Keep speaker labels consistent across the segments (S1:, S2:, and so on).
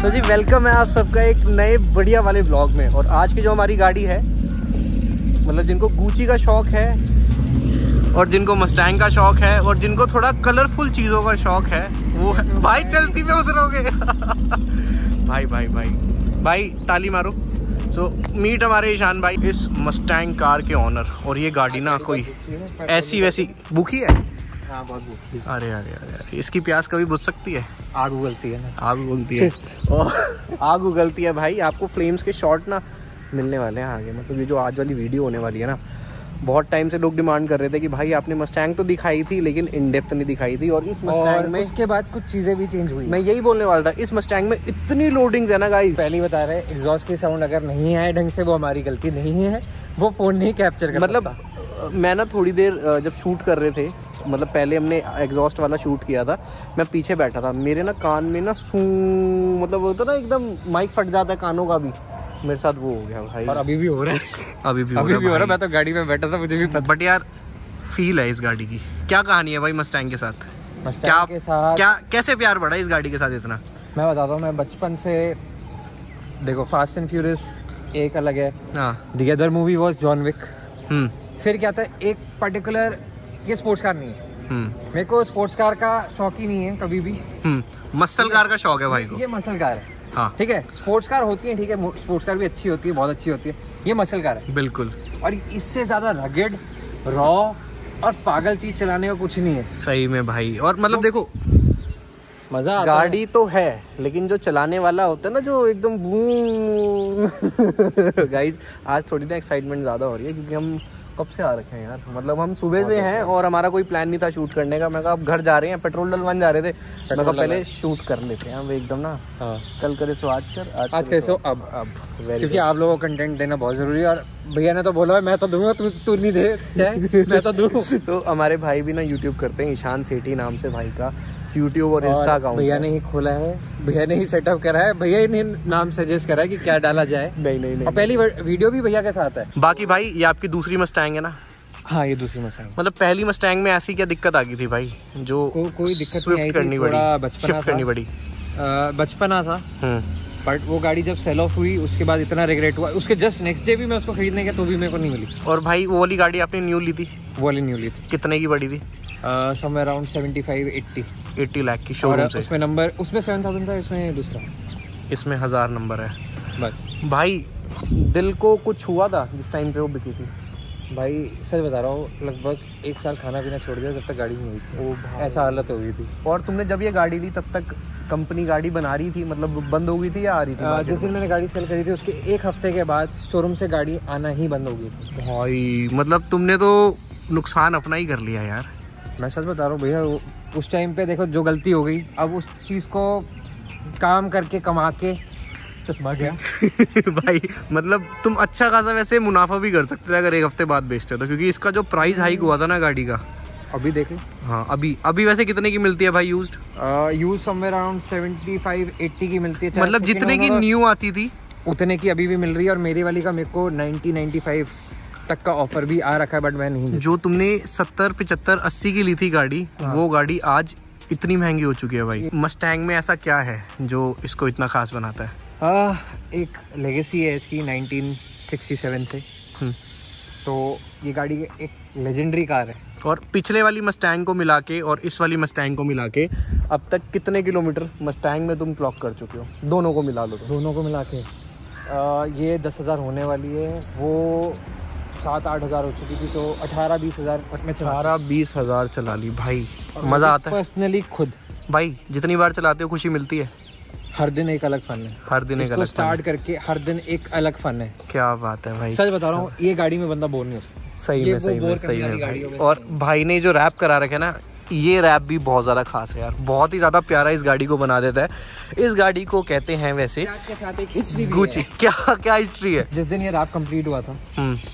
S1: तो जी वेलकम है आप सबका एक नए बढ़िया वाले ब्लॉग में। और आज की जो हमारी गाड़ी है, मतलब जिनको गुची का शौक है और जिनको मस्टैंग का शौक है और जिनको थोड़ा कलरफुल चीज़ों का शौक है वो है भाई चलती में उतरोगे भाई भाई भाई भाई ताली मारो। सो मीट हमारे ईशान भाई, इस मस्टैंग कार के ऑनर। और ये गाड़ी ना कोई ऐसी वैसी भूखी है।
S2: हाँ, बहुत भूखी।
S1: अरे अरे अरे इसकी प्यास कभी बुझ सकती है?
S2: आग उगलती है ना,
S1: आग उगलती है और आग उगलती है भाई। आपको फ्लेम्स के शॉट ना मिलने वाले हैं आगे। मतलब ये जो आज वाली वीडियो होने वाली है ना, बहुत टाइम से लोग डिमांड कर रहे थे कि भाई आपने मस्टैंग तो दिखाई थी लेकिन इन डेप्थ नहीं दिखाई थी। और इस मस्टैंग में
S2: उसके बाद कुछ चीजें भी चेंज हुई।
S1: मैं यही बोलने वाला था, इस मस्टैंग में इतनी लोडिंग्स है ना गाइस।
S2: पहले ही बता रहे, एग्जॉस्ट की साउंड अगर नहीं आए ढंग से वो हमारी गलती नहीं है, वो फोन नहीं कैप्चर कर
S1: मतलब मैं ना थोड़ी देर जब शूट कर रहे थे, मतलब पहले हमने एग्जॉस्ट वाला शूट किया था, मैं पीछे बैठा था, मेरे ना कान में ना सू मतलब होता ना एकदम माइक फट जाता है कानों का भी, मेरे साथ वो हो गया भाई।
S2: और अभी भी हो रहा है,
S1: अभी भी हो रहा है।
S2: मैं तो गाड़ी में बैठा था, मुझे भी पता।
S1: बट यार फील है इस गाड़ी की। क्या कहानी है भाई मस्टैंग के साथ?
S2: मस्टैंग के साथ
S1: क्या कैसे प्यार बढ़ा इस गाड़ी के साथ इतना?
S2: मैं बताता हूँ, मैं बचपन से देखो फास्ट एंड फ्यूरियस एक अलग है, the other movie was John Wick. फिर क्या था, एक पर्टिकुलर, ये स्पोर्ट्स कार नहीं है, मेरे को स्पोर्ट्स कार का शौक ही नहीं है कभी भी।
S1: मसल कार का शौक है भाई को।
S2: ये मसल कार है,
S1: हाँ
S2: ठीक है। स्पोर्ट्स कार होती है, ठीक है, स्पोर्ट्स कार भी अच्छी होती है, बहुत अच्छी होती है। ये मसल कार है
S1: बिल्कुल।
S2: और इससे ज्यादा रगेड, रॉ और पागल चीज चलाने का कुछ नहीं है
S1: सही में भाई। और मतलब देखो
S2: मजा आता
S1: गाड़ी तो है, लेकिन जो चलाने वाला होता है ना, जो एकदम गाइस आज थोड़ी ना एक्साइटमेंट ज्यादा हो रही है क्योंकि हम कब से आ रखे हैं यार। मतलब हम सुबह से हैं और हमारा कोई प्लान नहीं था शूट करने का। मैं कहा अब घर जा रहे हैं, पेट्रोल डलवाने जा रहे थे, मैं कहा पहले शूट कर लेते हैं हम एकदम ना।
S2: हाँ।
S1: कल करे सो आज कर,
S2: आज करे सो अब क्योंकि आप लोगों को कंटेंट देना बहुत जरूरी है। और भैया ने तो बोला मैं तो दूंगा, तू नहीं दे चाहे मैं तो दूं।
S1: तो हमारे भाई भी ना यूट्यूब करते हैं, ईशान सेठी नाम से भाई का यूट्यूब और इंस्टा अकाउंट
S2: भैया ने ही खोला है, भैया ने ही सेटअप करा है, भैया ने नाम सजेस्ट करा है कि क्या डाला जाए।
S1: नहीं
S2: और पहली वीडियो भी भैया के साथ है।
S1: बाकी भाई ये आपकी दूसरी मस्टैंग है ना?
S2: हाँ, ये दूसरी मस्टैंग।
S1: मतलब पहली मस्टैंग में ऐसी क्या दिक्कत आ गई थी भाई जो
S2: कोई दिक्कत
S1: स्विफ्ट करनी पड़ी, शिफ्ट करनी पड़ी?
S2: बचपना था, बट वो गाड़ी जब सेल ऑफ हुई उसके बाद इतना रिग्रेट हुआ। उसके जस्ट नेक्स्ट डे भी मैं उसको खरीदने गया तो भी मेरे को नहीं मिली।
S1: और भाई वो वाली गाड़ी आपने न्यू ली थी?
S2: वो वाली न्यू ली थी।
S1: कितने की पड़ी थी?
S2: समवेयर अराउंड 75-80
S1: लाख की शोरूम से।
S2: उसमें नंबर, उसमें 7000 था, इसमें दूसरा,
S1: इसमें 1000 नंबर है
S2: बस।
S1: भाई दिल को कुछ हुआ था जिस टाइम पे वो बिकी थी?
S2: भाई सच बता रहा हूँ, लगभग 1 साल खाना पीना छोड़ दिया जब तक गाड़ी नहीं हुई थी। ऐसा हालत हो गई थी।
S1: और तुमने जब ये गाड़ी ली तब तक कंपनी गाड़ी बना रही थी, मतलब बंद हो गई थी या आ रही थी?
S2: जिस दिन मैंने गाड़ी सेल करी थी उसके 1 हफ्ते के बाद शोरूम से गाड़ी आना ही बंद हो गई थी।
S1: भाई मतलब तुमने तो नुकसान अपना ही कर लिया यार।
S2: मैं सच बता रहा हूँ भैया, उस टाइम पे देखो जो गलती हो गई, अब उस चीज़ को काम करके कमा के चश्मा गया
S1: भाई मतलब तुम अच्छा खासा वैसे मुनाफा भी कर सकते थे अगर 1 हफ्ते बाद बेचते तो, क्योंकि इसका जो प्राइस हाइक हुआ था ना गाड़ी का,
S2: अभी देख लो।
S1: हाँ अभी वैसे कितने की मिलती है भाई यूज्ड?
S2: यूज समवेयर अराउंड 75-80 की मिलती है।
S1: मतलब जितने की न्यू आती थी
S2: उतने की अभी भी मिल रही है। और मेरी वाली का मेरे को 90-95 तक का ऑफर भी आ रखा है, बट मैं नहीं। जो
S1: तुमने 70, 75, 80 की ली थी गाड़ी, वो गाड़ी आज इतनी महंगी हो चुकी है भाई। मस्टैंग में ऐसा क्या है जो इसको इतना खास बनाता है?
S2: एक लेगेसी है इसकी 1967 से। तो ये गाड़ी एक लेजेंडरी कार है।
S1: और पिछले वाली मस्टैंग को मिला के और इस वाली मस्टैंग को मिला के अब तक कितने किलोमीटर मस्टैंग में तुम क्लॉक कर चुके हो? दोनों को मिला लो तो।
S2: दोनों को मिला के ये 10,000 होने वाली है, वो 7-8 हज़ार हो चुकी थी, तो 18-20 हज़ार में
S1: 18-20 हज़ार चला ली भाई। मज़ा आता है
S2: पर्सनली खुद
S1: भाई? जितनी बार चलाते हो खुशी मिलती है?
S2: हर दिन एक अलग फन है,
S1: हर दिन एक अलग
S2: स्टार्ट करके हर दिन एक अलग फन है।
S1: क्या बात है भाई,
S2: सच बता रहा हूँ, ये गाड़ी में बंदा बोर नहीं हो सकता।
S1: सही में भाई। और भाई ने जो रैप करा रखे ना, ये रैप भी बहुत ज़्यादा खास है यार, बहुत ही ज़्यादा प्यारा इस गाड़ी को बना देता है। इस गाड़ी को कहते हैं वैसे
S2: के साथ एक हिस्ट्री
S1: गुची। क्या हिस्ट्री है?
S2: जिस दिन ये रैप कंप्लीट हुआ था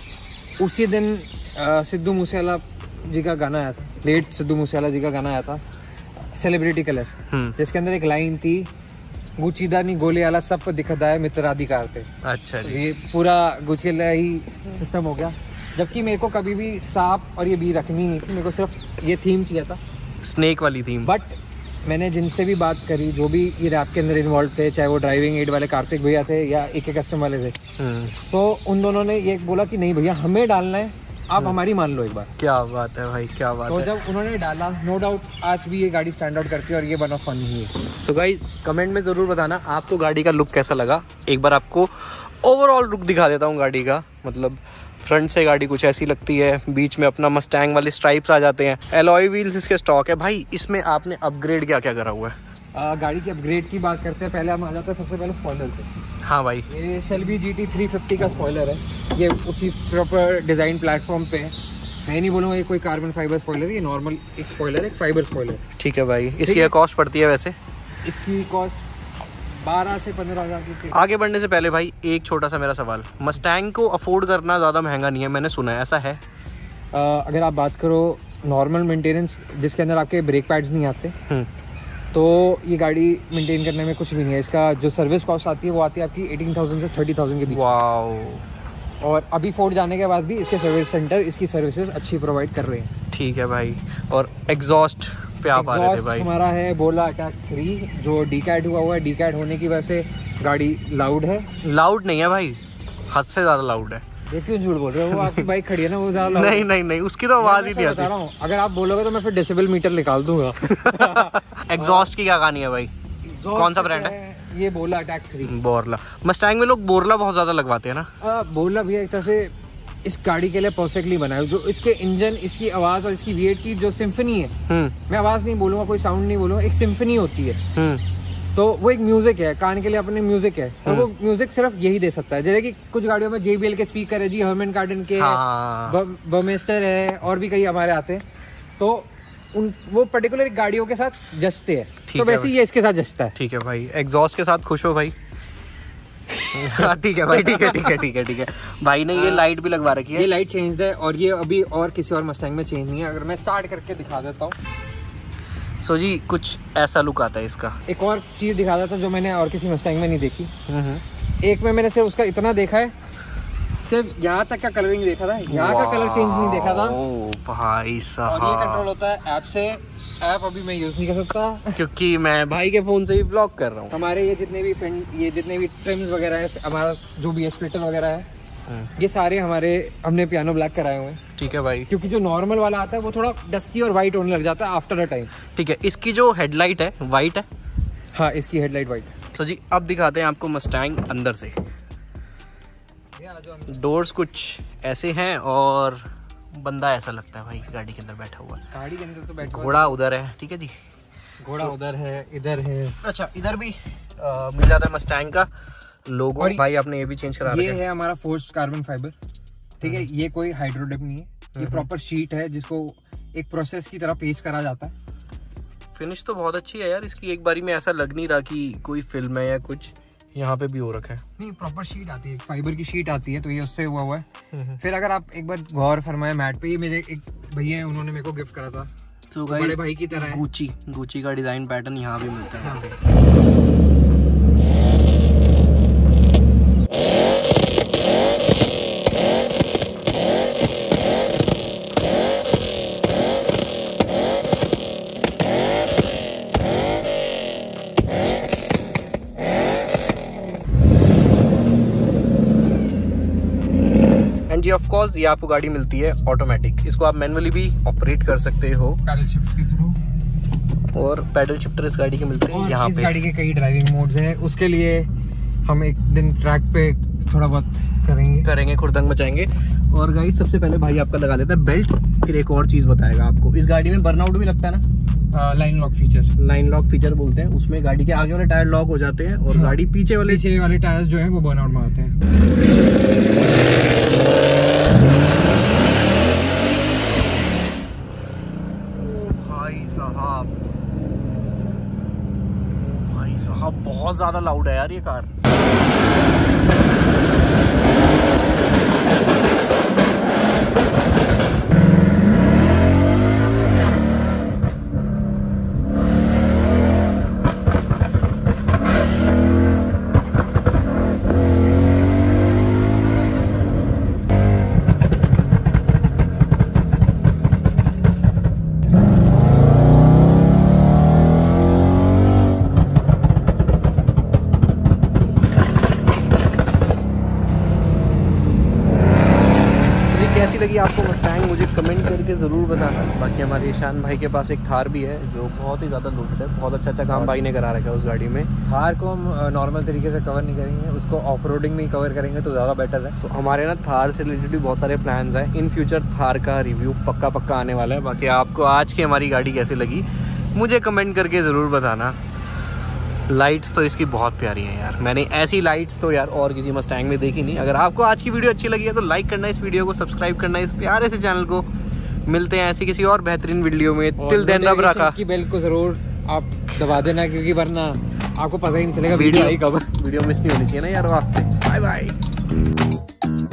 S2: उसी दिन सिद्धू मूसेवाला जी का गाना आया था, लेट सिद्धू मूसेवाला जी का गाना आया था, सेलिब्रिटी कलर, जिसके अंदर एक लाइन थी, गुचीदा नहीं गोले वाला सब दिखता है मित्राधिकार पे।
S1: अच्छा जी।
S2: ये पूरा गुचीला ही सिस्टम हो गया। जबकि मेरे को कभी भी सांप और ये बी रखनी नहीं थी, मेरे को सिर्फ ये थीम चाहिए था,
S1: स्नेक वाली थीम।
S2: बट मैंने जिनसे भी बात करी, जो भी ये रैप के अंदर इन्वॉल्व थे, चाहे वो ड्राइविंग एड वाले कार्तिक भैया थे या एक कस्टम वाले थे, तो उन दोनों ने ये बोला कि नहीं भैया हमें डालना है, आप हमारी मान लो एक बार।
S1: क्या बात है भाई, क्या बात
S2: तो
S1: है।
S2: जब उन्होंने डाला, नो डाउट आज भी ये गाड़ी स्टैंड आउट करती है और ये वन ऑफ फन ही है।
S1: सो गाइस कमेंट में ज़रूर बताना आपको गाड़ी का लुक कैसा लगा। एक बार आपको ओवरऑल लुक दिखा देता हूँ गाड़ी का। मतलब फ्रंट से गाड़ी कुछ ऐसी लगती है, बीच में अपना मस्टैंग वाले स्ट्राइप्स आ जाते हैं, एलॉय व्हील्स इसके स्टॉक है। भाई इसमें आपने अपग्रेड क्या क्या करा हुआ है?
S2: गाड़ी की अपग्रेड की बात करते हैं, पहले हम आ जाते हैं सबसे पहले स्पॉइलर पे।
S1: हाँ भाई,
S2: ये शेल्बी GT 350 का स्पॉइलर है, ये उसी प्रॉपर डिज़ाइन प्लेटफॉर्म पे है। मैं नहीं बोलूँगा ये कोई कार्बन फाइबर स्पॉइलर है, ये नॉर्मल एक स्पॉइलर है, एक फाइबर स्पॉइलर।
S1: ठीक है भाई, इसकी क्या कॉस्ट पड़ती है वैसे?
S2: इसकी कॉस्ट 12 से 15 हज़ार की।
S1: आगे बढ़ने से पहले भाई एक छोटा सा मेरा सवाल, मस्टैंग को अफोर्ड करना ज़्यादा महंगा नहीं है, मैंने सुना है, ऐसा है?
S2: अगर आप बात करो नॉर्मल मेंटेनेंस जिसके अंदर आपके ब्रेक पैड्स नहीं आते, तो ये गाड़ी मेंटेन करने में कुछ भी नहीं है। इसका जो सर्विस कॉस्ट आती है वो आती है आपकी 18,000 से 30,000 के बीच।
S1: वाओ।
S2: और अभी फोर्ड जाने के बाद भी इसके सर्विस सेंटर इसकी सर्विसेज अच्छी प्रोवाइड कर रहे हैं।
S1: ठीक है भाई, और एग्जॉस्ट पे आप आ रहे थे भाई?
S2: हमारा है बोला अटैक 3 जो डीकैट हुआ है। डीकैट होने की वजह से गाड़ी लाउड है।
S1: लाउड नहीं है भाई, हद से ज़्यादा लाउड है।
S2: ये क्यों झूठ बोल रहे हो? वो आपकी बाइक खड़ी है ना, वो ज़्यादा लाउड
S1: नहीं नहीं नहीं, उसकी तो आवाज़ ही नहीं आती।
S2: बता रहा हूँ, अगर आप बोलोगे तो मैं फिर डेसिबल मीटर निकाल दूंगा।
S1: एग्जॉस्ट की क्या कहानी है भाई? कौन सा ब्रांड है?
S2: ये बोला अटैक 3
S1: बोरला। मस्टैंग में लोग बोरला बहुत ज्यादा लगवाते हैं ना।
S2: बोरला भी एक तरह से इस गाड़ी के लिए परफेक्टली बना है। जो इसके इंजन, इसकी आवाज और इसकी V8 की जो सिम्फनी है, मैं आवाज नहीं बोलूंगा, कोई साउंड नहीं बोलूंगा, एक सिम्फनी होती है। तो वो एक म्यूजिक है, कान के लिए अपने म्यूजिक है, और वो म्यूजिक सिर्फ यही दे सकता है। जैसे कि कुछ गाड़ियों में JBL के स्पीकर है जी, हर्मन कार्डन के, बर्मेस्टर है, और भी कई हमारे आते हैं, तो वो पर्टिकुलर गाड़ियों के साथ जचते हैं। तो वैसे ये इसके साथ जचता है।
S1: ठीक है भाई, एग्जॉस्ट के साथ खुश हो भाई? ठीक है भाई, ठीक है ठीक है ठीक है ठीक है। भाई ने ये लाइट भी लगवा रखी है।
S2: ये लाइट चेंज है और ये अभी और किसी और मस्टैंग में चेंज नहीं है। अगर मैं स्टार्ट करके दिखा देता हूँ।
S1: सो जी कुछ ऐसा लुक आता है इसका।
S2: एक और चीज दिखा देता हूँ जो मैंने और किसी मस्टैंग में नहीं देखी। एक में मैंने सिर्फ उसका इतना देखा है, सिर्फ यहाँ तक का कलरिंग देखा था, यहाँ का कलर चेंज नहीं देखा था।
S1: ओ भाई साहब।
S2: और ये कंट्रोल होता है ऐप से। ऐप अभी मैं यूज नहीं कर सकता
S1: क्योंकि मैं भाई के फोन से ही ब्लॉक कर रहा हूँ।
S2: हमारे ये जितने भी ट्रिम्स वगैरह है, हमारा जो भी स्प्लिटर वगैरह है, ये सारे हमने पियानो ब्लैक कराए हुए हैं।
S1: ठीक है भाई,
S2: क्योंकि जो नॉर्मल वाला आता है वो थोड़ा डस्टी और वाइट होने लग जाता है आफ्टर अ टाइम।
S1: ठीक है, इसकी जो हेडलाइट है वाइट है?
S2: हाँ, इसकी हेडलाइट वाइट है।
S1: तो जी अब दिखाते हैं आपको मस्टैंग अंदर से। डोर्स कुछ ऐसे हैं और बंदा ऐसा लगता है भाई गाड़ी के अंदर बैठा हुआ।
S2: गाड़ी के अंदर तो बैठा,
S1: घोड़ा उधर है। ठीक है जी,
S2: घोड़ा उधर है, इधर है।
S1: अच्छा, इधर भी मिल जाता है मस्टैंग का लोगो। और भाई आपने ये भी चेंज करा रखा है।
S2: ये है हमारा फोर्स्ड कार्बन फाइबर। ठीक है, ये कोई हाइड्रोडिप नहीं है, ये प्रॉपर शीट है जिसको एक प्रोसेस की तरह पेश करा जाता है।
S1: फिनिश तो बहुत अच्छी है यार इसकी, एक बारी में ऐसा लग नहीं रहा कि कोई फिल्म है या कुछ यहाँ पे भी हो रखा है।
S2: नहीं, प्रॉपर शीट आती है, फाइबर की शीट आती है, तो ये उससे हुआ है। फिर अगर आप एक बार गौर फरमाए मैट पे, ये मेरे एक भैया है, उन्होंने मेरे को गिफ्ट करा था।
S1: तो
S2: बड़े भाई की तरह है।
S1: गुची का डिजाइन पैटर्न यहाँ भी मिलता है। जी ऑफ कोर्स ये आपको गाड़ी मिलती है ऑटोमेटिक। इसको आप मैनुअली भी ऑपरेट कर सकते हो
S2: पैडल शिफ्ट के थ्रू,
S1: और पैडल शिफ्टर इस गाड़ी के मिलते हैं यहाँ पे।
S2: इस गाड़ी के कई ड्राइविंग मोड्स हैं, उसके लिए हम एक दिन ट्रैक पे थोड़ा बहुत करेंगे
S1: खुरदंग मचाएंगे। और गाइस सबसे पहले भाई आपका लगा लेता है बेल्ट, फिर एक और चीज बताएगा आपको। इस गाड़ी में बर्नआउट भी लगता है ना,
S2: लाइन लॉक फीचर
S1: बोलते हैं। उसमें गाड़ी के आगे वाले टायर लॉक हो जाते हैं और गाड़ी पीछे वाले
S2: टायर्स जो है वो बर्नआउट मारते हैं।
S1: भाई साहब बहुत ज्यादा लाउड है यार ये कार। ईशान भाई के पास एक थार भी है जो बहुत ही ज़्यादा लूटेड है। बहुत अच्छा काम भाई ने करा रखा है उस गाड़ी में।
S2: थार को हम नॉर्मल तरीके से कवर नहीं करेंगे, उसको ऑफ रोडिंग में ही कवर करेंगे तो ज़्यादा बेटर है।
S1: तो हमारे ना थार से रिलेटेड भी बहुत सारे प्लान्स हैं। इन फ्यूचर थार का रिव्यू पक्का आने वाला है। बाकी आपको आज की हमारी गाड़ी कैसी लगी मुझे कमेंट करके ज़रूर बताना। लाइट्स तो इसकी बहुत प्यारी हैं यार, मैंने ऐसी लाइट्स तो यार और किसी मस्टैंग में देखी नहीं। अगर आपको आज की वीडियो अच्छी लगी है तो लाइक करना, इस वीडियो को सब्सक्राइब करना, इस प्यारे से चैनल को। मिलते हैं ऐसी किसी और बेहतरीन वीडियो में। टिल देन रब रखा
S2: की बेल को जरूर आप दबा देना, क्योंकि वरना आपको पता ही नहीं चलेगा वीडियो आई कब।
S1: वीडियो मिस नहीं होनी चाहिए ना यार, वास्ते। Bye bye.